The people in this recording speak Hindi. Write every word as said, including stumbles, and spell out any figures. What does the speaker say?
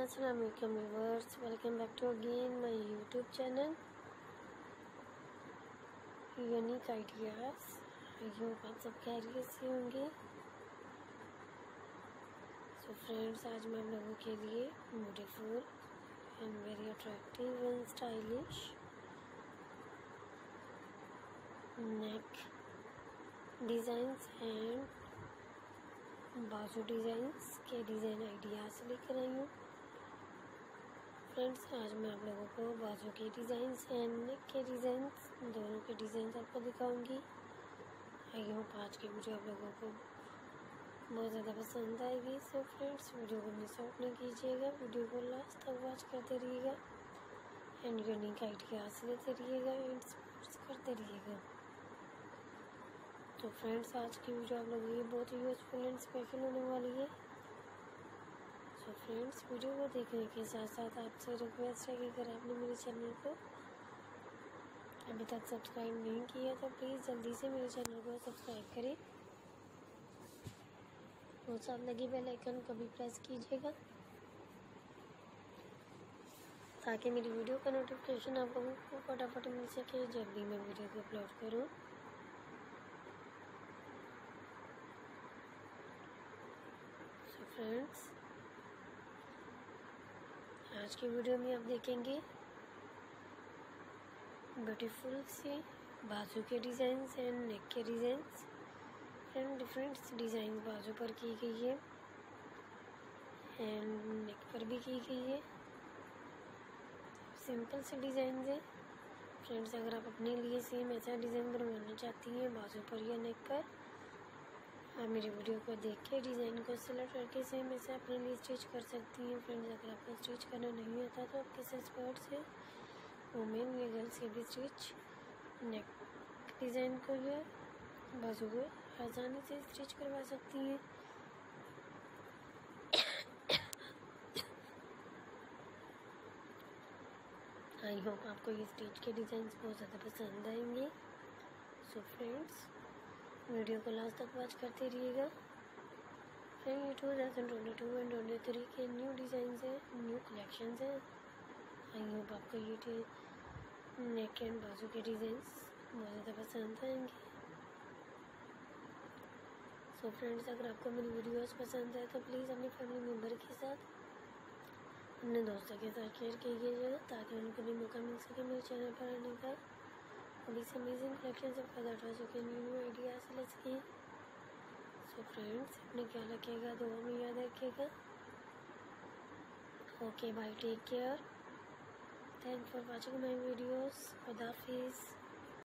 अस्सलाम वालेकुम viewers, welcome back to again my YouTube channel unique ideas. I hope आप सब खैरियत से होंगे। सो फ्रेंड्स, आज मैं आप लोगों के लिए beautiful and very attractive and stylish neck designs and बाजू डिज़ाइंस के डिज़ाइन आइडियाज़ लेकर आई हूँ। फ्रेंड्स, आज मैं आप लोगों को बाजू के डिज़ाइंस एंड नेक के डिज़ाइंस दोनों के डिज़ाइंस आपको दिखाऊंगी। आई होप आज की वीडियो आप लोगों को बहुत ज़्यादा पसंद आएगी। सो फ्रेंड्स, वीडियो को मिस आउट नहीं कीजिएगा, वीडियो को लास्ट तक वॉच करते रहिएगा एंड यूनिक आइडियाज़ लेते रहिएगा एंड सपोर्ट्स करते रहिएगा। तो फ्रेंड्स, आज की वीडियो आप लोगों की बहुत ही यूजफुल एंड स्पेशल होने वाली है। सो फ्रेंड्स, वीडियो को देखने के साथ साथ आपसे रिक्वेस्ट है कि अगर आपने मेरे चैनल को अभी तक सब्सक्राइब नहीं किया तो प्लीज़ जल्दी से मेरे चैनल को सब्सक्राइब करें और साथ लगी बेल आइकन को भी प्रेस कीजिएगा ताकि मेरी वीडियो का नोटिफिकेशन आप लोगों को फटाफट मिल सके जब भी मैं वीडियो को अपलोड करूँ। सो फ्रेंड्स, आज की वीडियो में आप देखेंगे ब्यूटीफुल से बाजू के डिज़ाइंस एंड नेक के डिज़ाइंस एंड डिफरेंट डिज़ाइन बाजू पर की गई है एंड नेक पर भी की गई है। सिंपल से डिज़ाइन है फ्रेंड्स। अगर आप अपने लिए सेम ऐसा डिज़ाइन बनवाना चाहती हैं बाजू पर या नेक पर, आप मेरी वीडियो को देख के डिज़ाइन को सिलेक्ट करके सेम ऐसे अपने लिए स्टिच कर सकती हैं। फ्रेंड्स, अगर आपको स्टिच करना नहीं आता तो आप किसी एक्सपर्ट से वुमेन या गर्ल्स के भी स्टिच नेक डिज़ाइन को या बाजू को आसानी से स्टिच करवा सकती हैं। आई होप आपको ये स्टिच के डिज़ाइंस बहुत ज़्यादा पसंद आएंगे। सो फ्रेंड्स, वीडियो को लास्ट तक वॉच करते रहिएगा। फ्रेंड, ये two thousand twenty two and twenty three के न्यू डिज़ाइंस हैं, न्यू कलेक्शंस हैं। आई होप आपको ये नेक एंड बाजू के डिज़ाइंस बहुत ज़्यादा पसंद आएंगे। सो फ्रेंड्स, अगर आपको मेरी वीडियोस पसंद है तो प्लीज़ अपने फैमिली मेम्बर के साथ, अपने दोस्तों के साथ शेयर कीजिएगा ताकि उनको भी मौका मिल सके मेरे चैनल पर आने का, अभी से अमेजिंग कलेक्शन से फ़ायदा उठा सके, न्यू न्यू आइडियाज़ ले सकें। सो फ्रेंड्स, अपने ख्याल रखिएगा, दुआ में याद रखिएगा। Okay, bye, take care, thank for watching my videos. खुदा हाफिज़।